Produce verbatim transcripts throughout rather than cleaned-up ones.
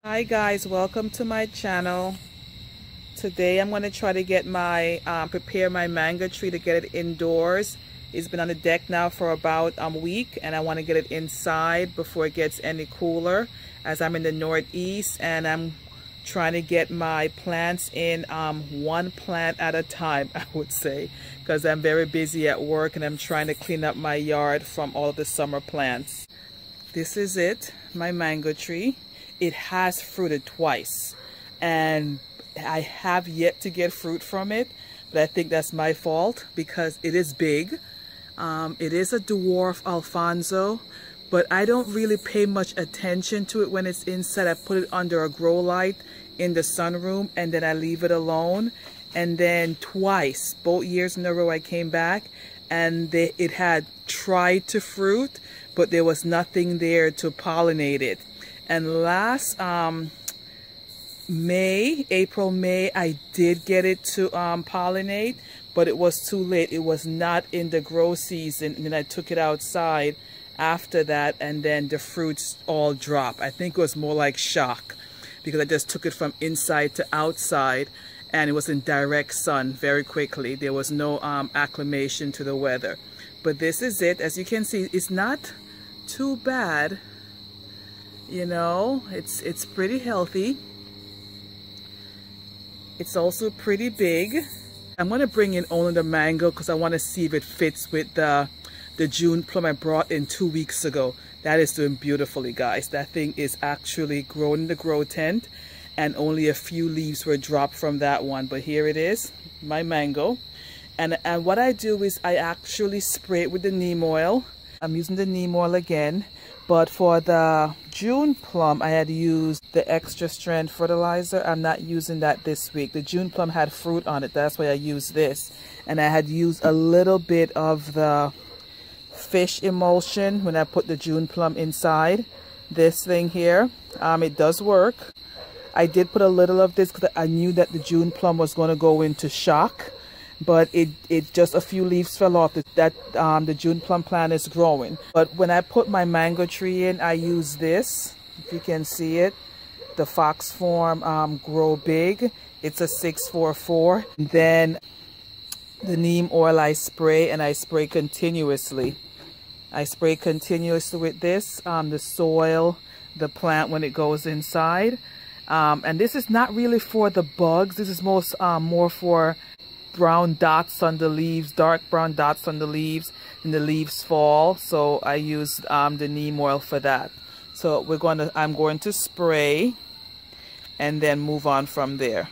Hi guys, welcome to my channel. Today I'm going to try to get my um, prepare my mango tree to get it indoors. It's been on the deck now for about a week and I want to get it inside before it gets any cooler, as I'm in the northeast and I'm trying to get my plants in um, one plant at a time, I would say, because I'm very busy at work and I'm trying to clean up my yard from all of the summer plants. This is it, my mango tree. It has fruited twice and I have yet to get fruit from it, but I think that's my fault because it is big. Um, it is a dwarf Alfonso, but I don't really pay much attention to it when it's inside. I put it under a grow light in the sunroom and then I leave it alone. And then twice, both years in a row, I came back and they, it had tried to fruit, but there was nothing there to pollinate it. And last um, May, April, May, I did get it to um, pollinate, but it was too late. It was not in the grow season. And then I took it outside after that, and then the fruits all dropped. I think it was more like shock because I just took it from inside to outside, and it was in direct sun very quickly. There was no um, acclimation to the weather. But this is it. As you can see, it's not too bad. You know, it's it's pretty healthy. It's also pretty big. I'm going to bring in only the mango because I want to see if it fits with the the June plum I brought in two weeks ago. That is doing beautifully, guys. That thing is actually growing in the grow tent and only a few leaves were dropped from that one. But here it is, my mango. And, and what I do is I actually spray it with the neem oil. I'm using the neem oil again. But for the June plum, I had used the extra strength fertilizer. I'm not using that this week. The June plum had fruit on it. That's why I used this. And I had used a little bit of the fish emulsion when I put the June plum inside. This thing here, um, it does work. I did put a little of this because I knew that the June plum was going to go into shock. But it, it just a few leaves fell off. That um, the June plum plant is growing. But when I put my mango tree in, I use this. If you can see it, the Fox Form um, Grow Big. It's a six four four. Then the neem oil I spray, and I spray continuously. I spray continuously with this, um, the soil, the plant when it goes inside. Um, and this is not really for the bugs. This is most um, more for brown dots on the leaves, dark brown dots on the leaves, and the leaves fall. So I use um, the neem oil for that. So we're going to, I'm going to spray and then move on from there.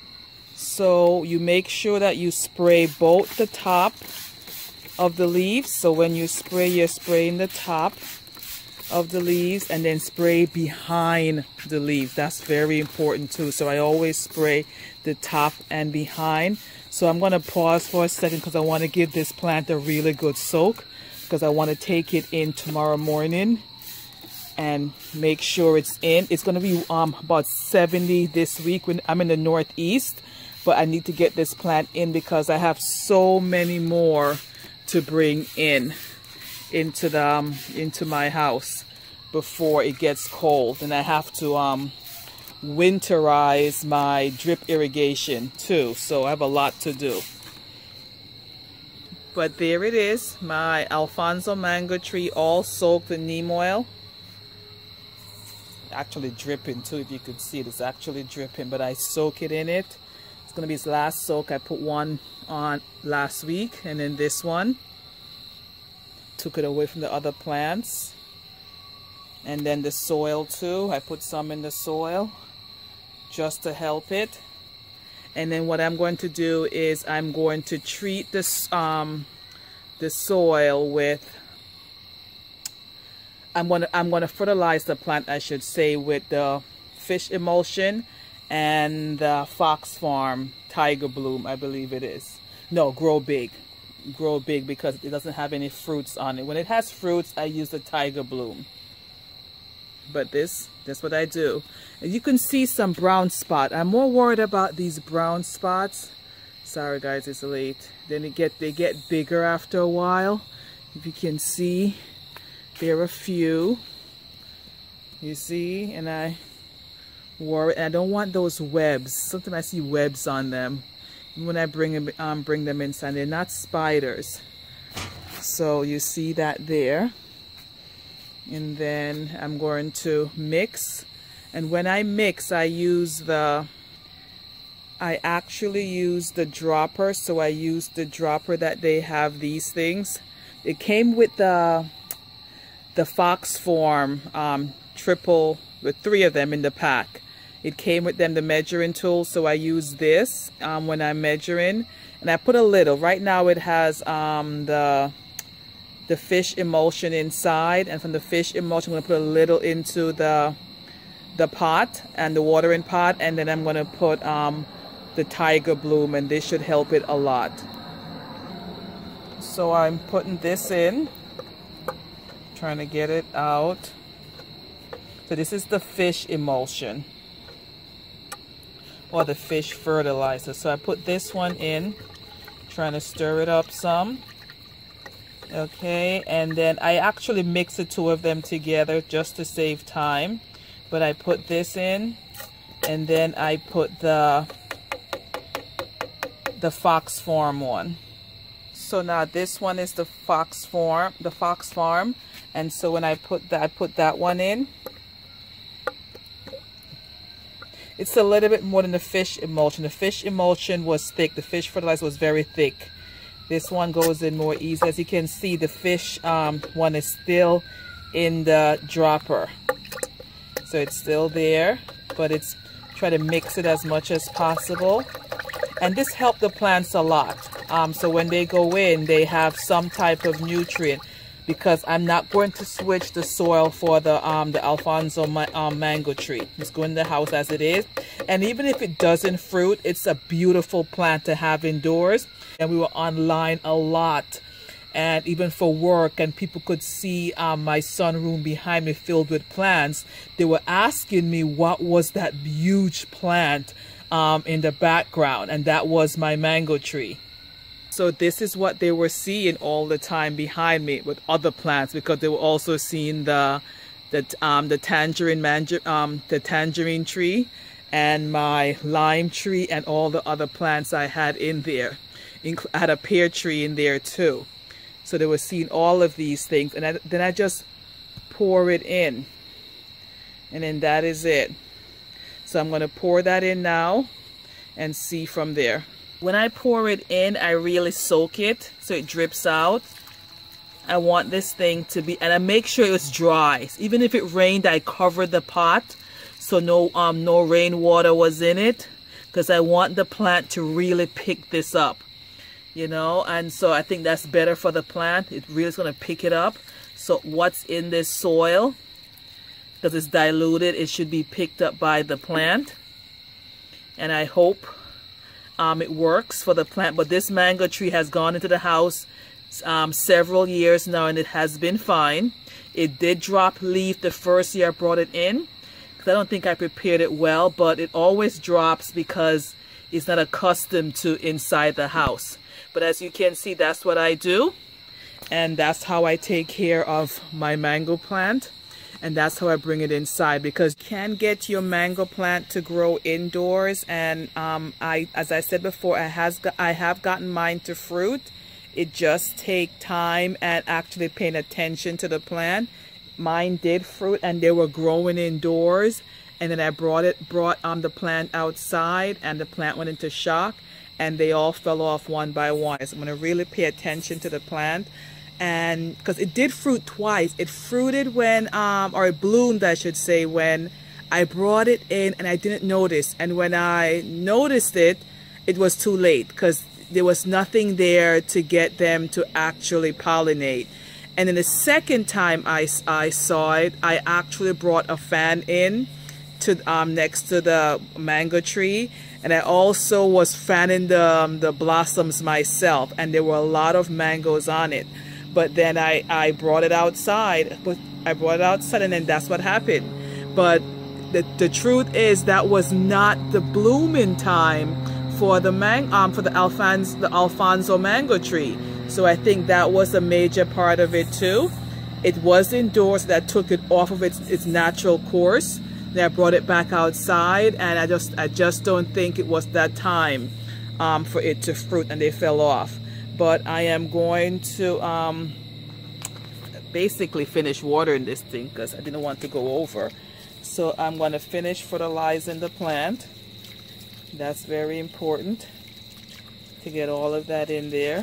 So you make sure that you spray both the top of the leaves. So when you spray, you're spraying the top of the leaves and then spray behind the leaves. That's very important too. So I always spray the top and behind. So I'm going to pause for a second because I want to give this plant a really good soak, because I want to take it in tomorrow morning and make sure it's in. It's going to be um, about seventy this week when I'm in the northeast, but I need to get this plant in because I have so many more to bring in into the um, into my house before it gets cold, and I have to um winterize my drip irrigation too, so I have a lot to do. But there it is, my Alfonso mango tree all soaked in neem oil. Actually dripping too, if you could see it, it's actually dripping, but I soak it in it. It's gonna be its last soak. I put one on last week and then this one. Took it away from the other plants. And then the soil too, I put some in the soil just to help it. And then what I'm going to do is I'm going to treat this um the soil with I'm going to I'm going to fertilize the plant, I should say, with the fish emulsion and the Fox Farm Tiger Bloom, I believe it is. No, Grow Big. Grow Big, because it doesn't have any fruits on it. When it has fruits, I use the Tiger Bloom. But this, that's what I do. And you can see some brown spot. I'm more worried about these brown spots. Sorry guys, it's late. Then it get they get bigger after a while. If you can see, there are a few. You see, and I worry, and I don't want those webs. Sometimes I see webs on them when I bring them, um, bring them inside. They're not spiders. So you see that there. And then I'm going to mix. And when I mix, I use the, I actually use the dropper. So I use the dropper that they have these things. It came with the, the Fox Form um, triple, with three of them in the pack. It came with them, the measuring tool. So I use this um, when I'm measuring. And I put a little. Right now it has um, the... the fish emulsion inside, and from the fish emulsion I'm going to put a little into the the pot and the watering pot, and then I'm going to put um, the tiger bloom, and this should help it a lot. So I'm putting this in, trying to get it out. So this is the fish emulsion or the fish fertilizer. So I put this one in, trying to stir it up some. Okay, and then I actually mix the two of them together just to save time. But I put this in, and then I put the the Fox Farm one. So now this one is the Fox Farm, the Fox Farm, and so when I put that, I put that one in. It's a little bit more than the fish emulsion. The fish emulsion was thick. The fish fertilizer was very thick. This one goes in more easy. As you can see, the fish um, one is still in the dropper. So it's still there, but it's try to mix it as much as possible. And this helped the plants a lot. Um, so when they go in, they have some type of nutrient, because I'm not going to switch the soil for the um, the Alfonso ma um, mango tree. It's going in the house as it is. And even if it doesn't fruit, it's a beautiful plant to have indoors. And we were online a lot, and even for work, and people could see um, my sunroom behind me filled with plants. They were asking me what was that huge plant um, in the background, and that was my mango tree. So this is what they were seeing all the time behind me with other plants, because they were also seeing the the um, the tangerine mango, um, the tangerine tree, and my lime tree, and all the other plants I had in there. I had a pear tree in there too. So they were seeing all of these things, and I, then I just pour it in, and then that is it. So I'm going to pour that in now and see from there. When I pour it in, I really soak it so it drips out. I want this thing to be, and I make sure it's dry. Even if it rained, I covered the pot so no um no rainwater was in it, because I want the plant to really pick this up. You know, and so I think that's better for the plant. It really is going to pick it up. So what's in this soil, because it's diluted, it should be picked up by the plant. And I hope um, it works for the plant. But this mango tree has gone into the house um, several years now, and it has been fine. It did drop leaf the first year I brought it in, because I don't think I prepared it well, but it always drops because it's not accustomed to inside the house. But as you can see, that's what I do. And that's how I take care of my mango plant. And that's how I bring it inside, because you can get your mango plant to grow indoors. And um, I, as I said before, I, has got, I have gotten mine to fruit. It just takes time and actually paying attention to the plant. Mine did fruit, and they were growing indoors. And then I brought it, brought um, the plant outside, and the plant went into shock. And they all fell off one by one. So I'm going to really pay attention to the plant. And because it did fruit twice. It fruited when, um, or it bloomed, I should say, when I brought it in and I didn't notice. And when I noticed it, it was too late, because there was nothing there to get them to actually pollinate. And then the second time I, I saw it, I actually brought a fan in to um, next to the mango tree. And I also was fanning the, um, the blossoms myself, and there were a lot of mangoes on it. But then I, I brought it outside, but I brought it outside, and then that's what happened. But the, the truth is that was not the blooming time for the man, um, for the Alfonso, the Alfonso mango tree. So I think that was a major part of it too. It was indoors, that took it off of its, its natural course. Then I brought it back outside, and I just I just don't think it was that time um, for it to fruit, and they fell off. But I am going to um, basically finish watering this thing because I didn't want to go over. So I'm going to finish fertilizing the plant. That's very important to get all of that in there.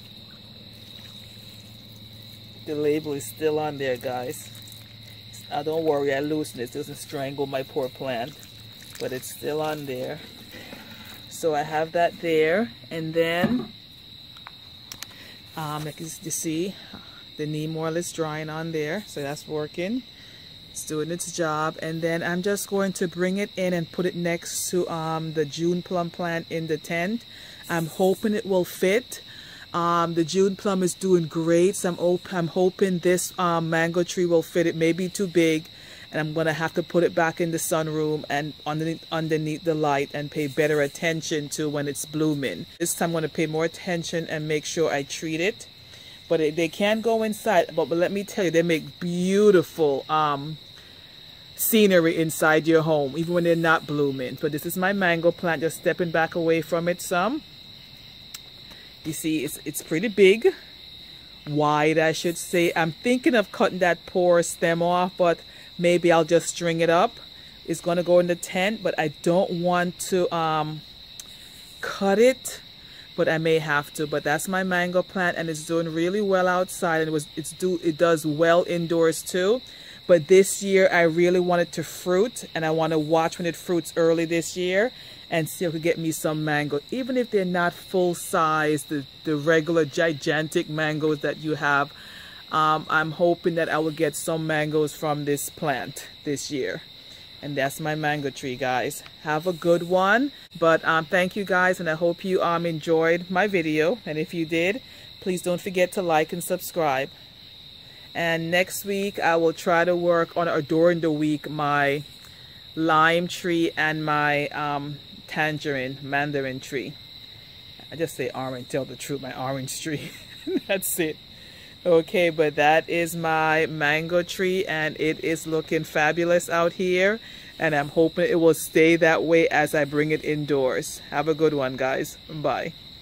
The label is still on there, guys. Uh, don't worry, I loosened it. It doesn't strangle my poor plant, but it's still on there. So I have that there, and then um, like you see, the neem oil is drying on there, so that's working. It's doing its job. And then I'm just going to bring it in and put it next to um, the June plum plant in the tent. I'm hoping it will fit. Um, the June plum is doing great, so I'm, op I'm hoping this um, mango tree will fit. It may be too big, and I'm going to have to put it back in the sunroom and underneath, underneath the light and pay better attention to when it's blooming. This time I'm going to pay more attention and make sure I treat it. But it, they can go inside, but, but let me tell you, they make beautiful um, scenery inside your home, even when they're not blooming. But this is my mango plant, just stepping back away from it some. You see, it's, it's pretty big, wide I should say. I'm thinking of cutting that poor stem off, but maybe I'll just string it up. It's going to go in the tent, but I don't want to um, cut it, but I may have to. But that's my mango plant, and it's doing really well outside, and it was it's do it does well indoors too. But this year I really want it to fruit, and I want to watch when it fruits early this year and see if we get me some mango, even if they're not full size, the, the regular gigantic mangoes that you have. Um, I'm hoping that I will get some mangoes from this plant this year. And that's my mango tree, guys. Have a good one. But um, thank you, guys, and I hope you um, enjoyed my video. And if you did, please don't forget to like and subscribe. And next week, I will try to work on, or during the week, my lime tree and my um, tangerine, mandarin tree. I just say orange, tell the truth, my orange tree. That's it. Okay, but that is my mango tree, and it is looking fabulous out here, and I'm hoping it will stay that way as I bring it indoors. Have a good one, guys. Bye.